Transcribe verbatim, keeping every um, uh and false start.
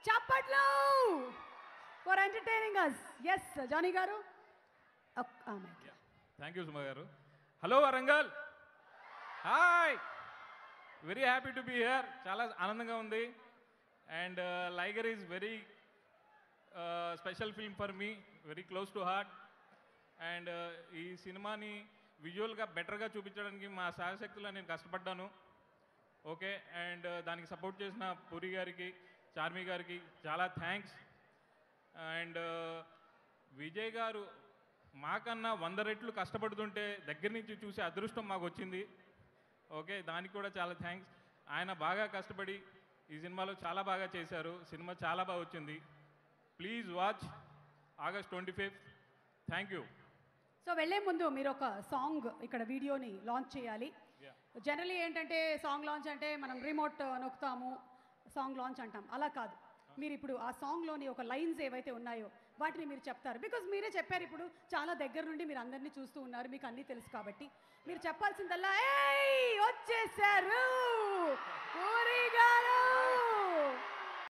చప్పట్లు for entertaining us. Yes, Johnny garu. Oh, oh my God. Yeah. Thank you, Suma garu. Hello, Warangal. Hi. Very happy to be here. Chala anandanga undi. And uh, Liger is very uh, special film for me. Very close to heart. And ఈ సినిమాని విజువల్గా బెటర్గా చూపించడానికి మా శాయశక్తులు నేను కష్టపడ్డాను. Okay, and దానికి support చేసిన పూరి గారికి, చార్మి గారికి చాలా థ్యాంక్స్. అండ్ విజయ్ గారు మాకన్నా వంద రెట్లు కష్టపడుతుంటే దగ్గర నుంచి చూసే అదృష్టం మాకు వచ్చింది. ఓకే, దానికి కూడా చాలా థ్యాంక్స్. ఆయన బాగా కష్టపడి ఈ సినిమాలో చాలా బాగా చేశారు. సినిమా చాలా బాగా వచ్చింది. Please watch August twenty fifth. Thank you. So వెళ్ళే ముందు మీరు ఒక సాంగ్ ఇక్కడ వీడియోని లాంచ్ చేయాలి. జనరలీ ఏంటంటే సాంగ్ లాంచ్ అంటే మనం రిమోట్ నొక్కుతాము, సాంగ్ లాంచ్ అంటాం. అలా కాదు, మీరు ఇప్పుడు ఆ సాంగ్లోని ఒక లైన్స్ ఏవైతే ఉన్నాయో వాటిని మీరు చెప్తారు. బికాజ్ మీరే చెప్పారు, ఇప్పుడు చాలా దగ్గర నుండి మీరు అందరినీ చూస్తూ ఉన్నారు, మీకు అన్నీ తెలుసు. కాబట్టి మీరు చెప్పాల్సిందల్లా ఏయ్ వచ్చేసారు